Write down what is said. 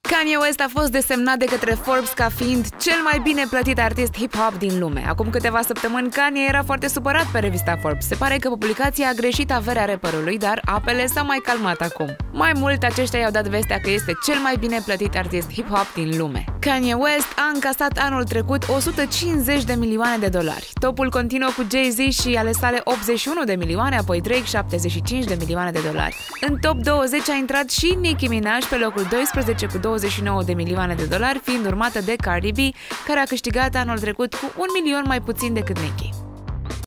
Kanye West a fost desemnat de către Forbes ca fiind cel mai bine plătit artist hip-hop din lume. Acum câteva săptămâni, Kanye era foarte supărat pe revista Forbes. Se pare că publicația a greșit averea rapperului, dar apele s-au mai calmat acum. Mai mult, aceștia i-au dat vestea că este cel mai bine plătit artist hip-hop din lume. Kanye West a încasat anul trecut 150 de milioane de dolari. Topul continuă cu Jay-Z și ale sale 81 de milioane, apoi Drake 75 de milioane de dolari. În top 20 a intrat și Nicki Minaj pe locul 12 cu 29 de milioane de dolari, fiind urmată de Cardi B, care a câștigat anul trecut cu 1 milion mai puțin decât Nicki.